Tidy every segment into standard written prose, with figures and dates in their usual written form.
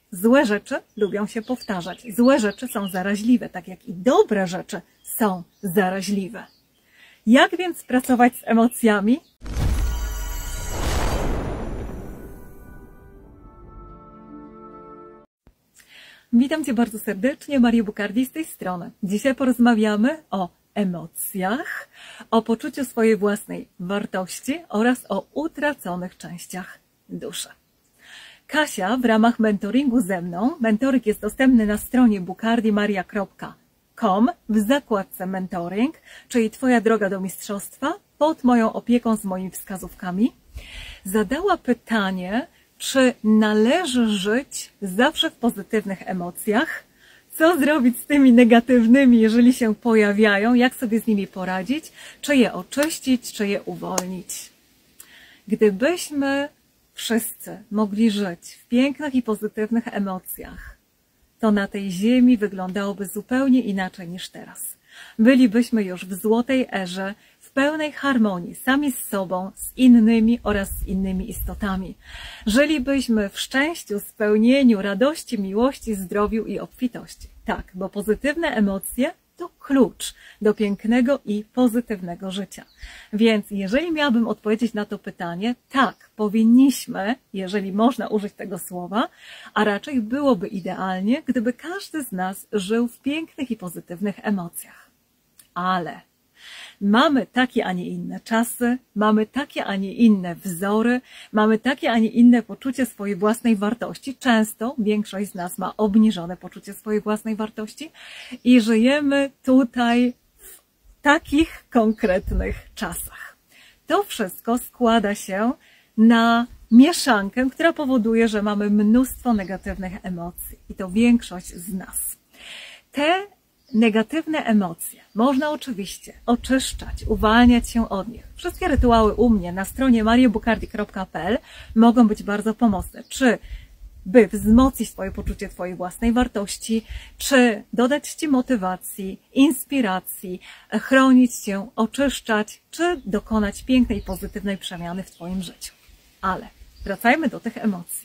Złe rzeczy lubią się powtarzać. Złe rzeczy są zaraźliwe, tak jak i dobre rzeczy są zaraźliwe. Jak więc pracować z emocjami? Witam Cię bardzo serdecznie, Maria Bukardi z tej strony. Dzisiaj porozmawiamy o emocjach, o poczuciu swojej własnej wartości oraz o utraconych częściach duszy. Kasia w ramach mentoringu ze mną, mentoring jest dostępny na stronie bukardimaria.com w zakładce mentoring, czyli Twoja droga do mistrzostwa, pod moją opieką z moimi wskazówkami, zadała pytanie, czy należy żyć zawsze w pozytywnych emocjach? Co zrobić z tymi negatywnymi, jeżeli się pojawiają? Jak sobie z nimi poradzić? Czy je oczyścić, czy je uwolnić? Gdybyśmy wszyscy mogli żyć w pięknych i pozytywnych emocjach, to na tej ziemi wyglądałoby zupełnie inaczej niż teraz. Bylibyśmy już w złotej erze, w pełnej harmonii, sami z sobą, z innymi oraz z innymi istotami. Żylibyśmy w szczęściu, spełnieniu, radości, miłości, zdrowiu i obfitości. Tak, bo pozytywne emocje to klucz do pięknego i pozytywnego życia. Więc jeżeli miałabym odpowiedzieć na to pytanie, tak, powinniśmy, jeżeli można użyć tego słowa, a raczej byłoby idealnie, gdyby każdy z nas żył w pięknych i pozytywnych emocjach. Ale mamy takie, a nie inne czasy, mamy takie, a nie inne wzory, mamy takie, a nie inne poczucie swojej własnej wartości. Często większość z nas ma obniżone poczucie swojej własnej wartości i żyjemy tutaj w takich konkretnych czasach. To wszystko składa się na mieszankę, która powoduje, że mamy mnóstwo negatywnych emocji i to większość z nas. Te negatywne emocje można oczywiście oczyszczać, uwalniać się od nich. Wszystkie rytuały u mnie na stronie mariabukardi.pl mogą być bardzo pomocne. Czy by wzmocnić Twoje poczucie Twojej własnej wartości, czy dodać Ci motywacji, inspiracji, chronić Cię, oczyszczać, czy dokonać pięknej i pozytywnej przemiany w Twoim życiu. Ale wracajmy do tych emocji.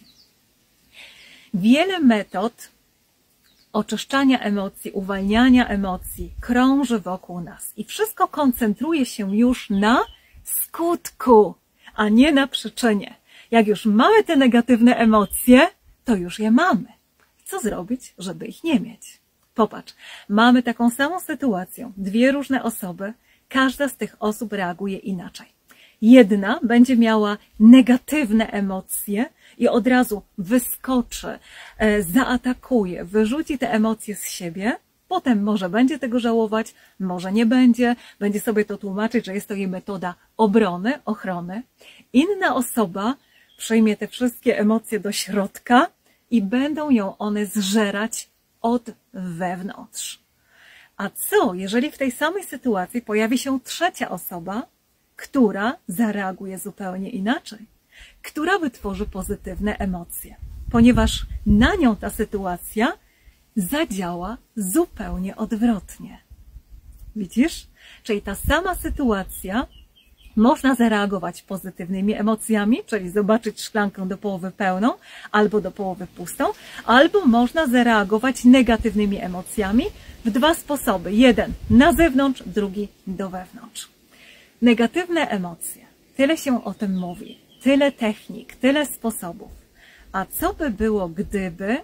Wiele metod oczyszczania emocji, uwalniania emocji krąży wokół nas i wszystko koncentruje się już na skutku, a nie na przyczynie. Jak już mamy te negatywne emocje, to już je mamy. Co zrobić, żeby ich nie mieć? Popatrz, mamy taką samą sytuację, dwie różne osoby, każda z tych osób reaguje inaczej. Jedna będzie miała negatywne emocje i od razu wyskoczy, zaatakuje, wyrzuci te emocje z siebie, potem może będzie tego żałować, może nie będzie, będzie sobie to tłumaczyć, że jest to jej metoda obrony, ochrony. Inna osoba przyjmie te wszystkie emocje do środka i będą ją one zżerać od wewnątrz. A co, jeżeli w tej samej sytuacji pojawi się trzecia osoba, która zareaguje zupełnie inaczej, która wytworzy pozytywne emocje, ponieważ na nią ta sytuacja zadziała zupełnie odwrotnie. Widzisz? Czyli ta sama sytuacja można zareagować pozytywnymi emocjami, czyli zobaczyć szklankę do połowy pełną albo do połowy pustą, albo można zareagować negatywnymi emocjami w dwa sposoby. Jeden na zewnątrz, drugi do wewnątrz. Negatywne emocje. Tyle się o tym mówi. Tyle technik, tyle sposobów. A co by było, gdyby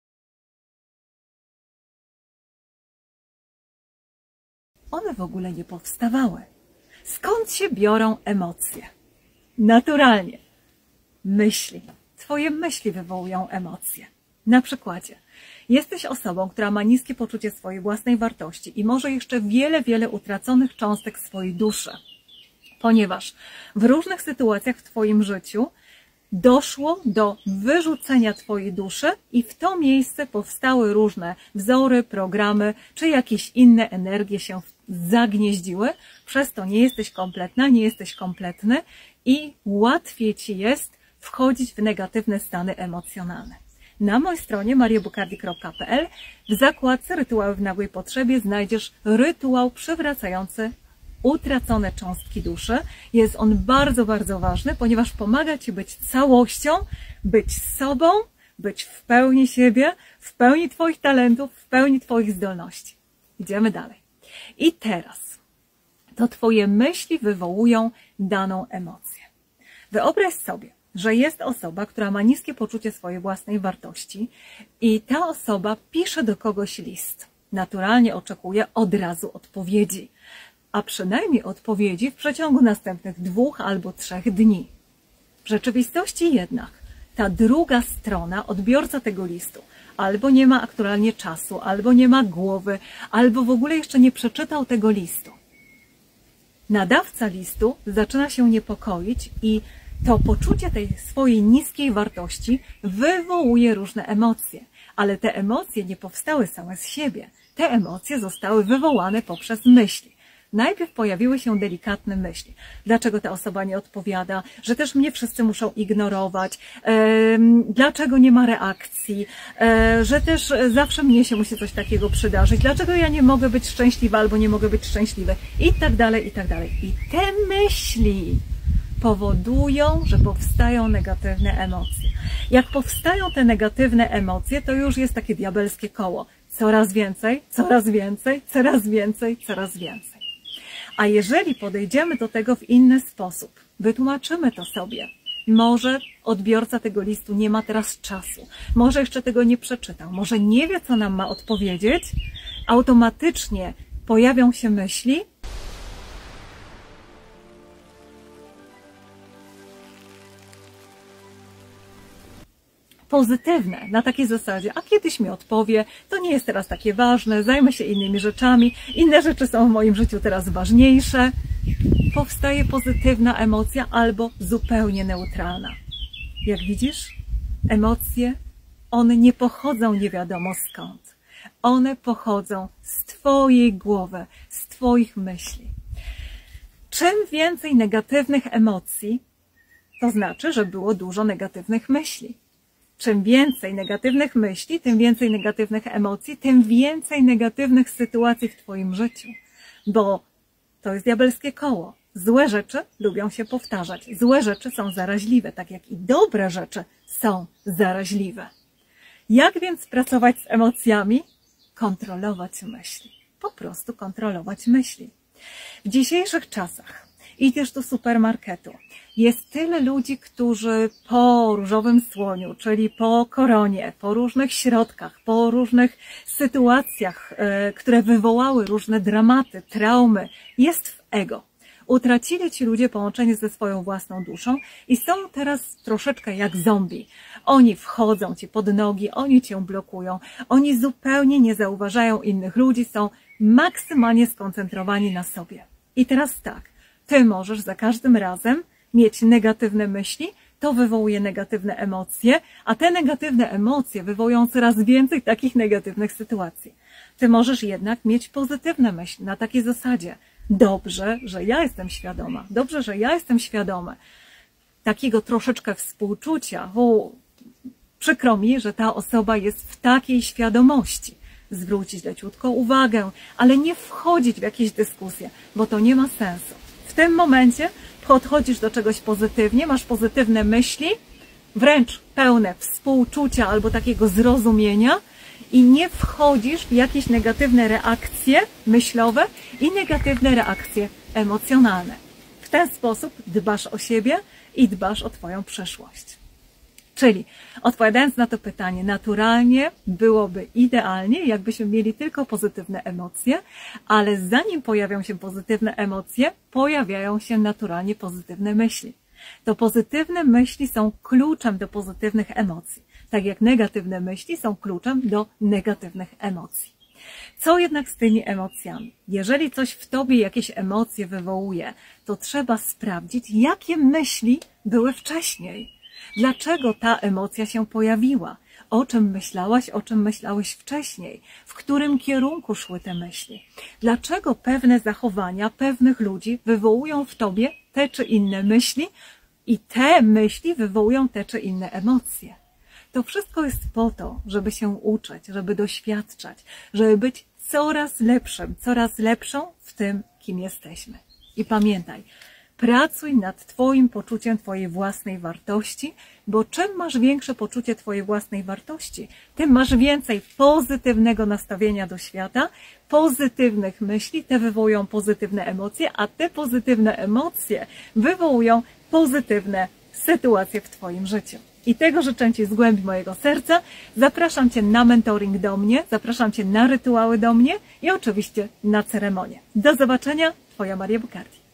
one w ogóle nie powstawały? Skąd się biorą emocje? Naturalnie. Myśli. Twoje myśli wywołują emocje. Na przykładzie. Jesteś osobą, która ma niskie poczucie swojej własnej wartości i może jeszcze wiele utraconych cząstek swojej duszy. Ponieważ w różnych sytuacjach w Twoim życiu doszło do wyrzucenia Twojej duszy i w to miejsce powstały różne wzory, programy, czy jakieś inne energie się zagnieździły. Przez to nie jesteś kompletna, nie jesteś kompletny i łatwiej Ci jest wchodzić w negatywne stany emocjonalne. Na mojej stronie mariabukardi.pl w zakładce Rytuały w nagłej potrzebie znajdziesz rytuał przywracający utracone cząstki duszy. Jest on bardzo ważny, ponieważ pomaga Ci być całością, być sobą, być w pełni siebie, w pełni Twoich talentów, w pełni Twoich zdolności. Idziemy dalej. I teraz to Twoje myśli wywołują daną emocję. Wyobraź sobie, że jest osoba, która ma niskie poczucie swojej własnej wartości i ta osoba pisze do kogoś list. Naturalnie oczekuje od razu odpowiedzi, a przynajmniej odpowiedzi w przeciągu następnych 2 albo 3 dni. W rzeczywistości jednak ta druga strona, odbiorca tego listu, albo nie ma aktualnie czasu, albo nie ma głowy, albo w ogóle jeszcze nie przeczytał tego listu. Nadawca listu zaczyna się niepokoić i to poczucie tej swojej niskiej wartości wywołuje różne emocje, ale te emocje nie powstały same z siebie. Te emocje zostały wywołane poprzez myśli. Najpierw pojawiły się delikatne myśli. Dlaczego ta osoba nie odpowiada? Że też mnie wszyscy muszą ignorować? Dlaczego nie ma reakcji? Że też zawsze mnie się musi coś takiego przydarzyć? Dlaczego ja nie mogę być szczęśliwa albo nie mogę być szczęśliwy? I tak dalej, i tak dalej. I te myśli powodują, że powstają negatywne emocje. Jak powstają te negatywne emocje, to już jest takie diabelskie koło. Coraz więcej, coraz więcej, coraz więcej, coraz więcej. A jeżeli podejdziemy do tego w inny sposób, wytłumaczymy to sobie, może odbiorca tego listu nie ma teraz czasu, może jeszcze tego nie przeczytał, może nie wie, co nam ma odpowiedzieć, automatycznie pojawią się myśli, pozytywne, na takiej zasadzie, a kiedyś mi odpowie, to nie jest teraz takie ważne, zajmę się innymi rzeczami, inne rzeczy są w moim życiu teraz ważniejsze. Powstaje pozytywna emocja albo zupełnie neutralna. Jak widzisz, emocje, one nie pochodzą nie wiadomo skąd. One pochodzą z Twojej głowy, z Twoich myśli. Czym więcej negatywnych emocji, to znaczy, że było dużo negatywnych myśli. Czym więcej negatywnych myśli, tym więcej negatywnych emocji, tym więcej negatywnych sytuacji w Twoim życiu. Bo to jest diabelskie koło. Złe rzeczy lubią się powtarzać. Złe rzeczy są zaraźliwe, tak jak i dobre rzeczy są zaraźliwe. Jak więc pracować z emocjami? Kontrolować myśli. Po prostu kontrolować myśli. W dzisiejszych czasach idziesz do supermarketu. Jest tyle ludzi, którzy po różowym słoniu, czyli po koronie, po różnych środkach, po różnych sytuacjach, które wywołały różne dramaty, traumy, jest w ego. Utracili ci ludzie połączenie ze swoją własną duszą i są teraz troszeczkę jak zombie. Oni wchodzą ci pod nogi, oni cię blokują, oni zupełnie nie zauważają innych ludzi, są maksymalnie skoncentrowani na sobie. I teraz tak, ty możesz za każdym razem mieć negatywne myśli, to wywołuje negatywne emocje, a te negatywne emocje wywołują coraz więcej takich negatywnych sytuacji. Ty możesz jednak mieć pozytywne myśli na takiej zasadzie. Dobrze, że ja jestem świadoma. Dobrze, że ja jestem świadomy. Takiego troszeczkę współczucia. Przykro mi, że ta osoba jest w takiej świadomości. Zwrócić leciutko uwagę, ale nie wchodzić w jakieś dyskusje, bo to nie ma sensu. W tym momencie podchodzisz do czegoś pozytywnie, masz pozytywne myśli, wręcz pełne współczucia albo takiego zrozumienia i nie wchodzisz w jakieś negatywne reakcje myślowe i negatywne reakcje emocjonalne. W ten sposób dbasz o siebie i dbasz o Twoją przyszłość. Czyli odpowiadając na to pytanie, naturalnie byłoby idealnie, jakbyśmy mieli tylko pozytywne emocje, ale zanim pojawią się pozytywne emocje, pojawiają się naturalnie pozytywne myśli. To pozytywne myśli są kluczem do pozytywnych emocji, tak jak negatywne myśli są kluczem do negatywnych emocji. Co jednak z tymi emocjami? Jeżeli coś w Tobie jakieś emocje wywołuje, to trzeba sprawdzić, jakie myśli były wcześniej. Dlaczego ta emocja się pojawiła? O czym myślałaś, o czym myślałeś wcześniej? W którym kierunku szły te myśli? Dlaczego pewne zachowania pewnych ludzi wywołują w Tobie te czy inne myśli i te myśli wywołują te czy inne emocje? To wszystko jest po to, żeby się uczyć, żeby doświadczać, żeby być coraz lepszym, coraz lepszą w tym, kim jesteśmy. I pamiętaj, Pracuj nad Twoim poczuciem Twojej własnej wartości, bo czym masz większe poczucie Twojej własnej wartości, tym masz więcej pozytywnego nastawienia do świata, pozytywnych myśli, te wywołują pozytywne emocje, a te pozytywne emocje wywołują pozytywne sytuacje w Twoim życiu. I tego życzę Ci z głębi mojego serca. Zapraszam Cię na mentoring do mnie, zapraszam Cię na rytuały do mnie i oczywiście na ceremonię. Do zobaczenia, Twoja Maria Bucardi.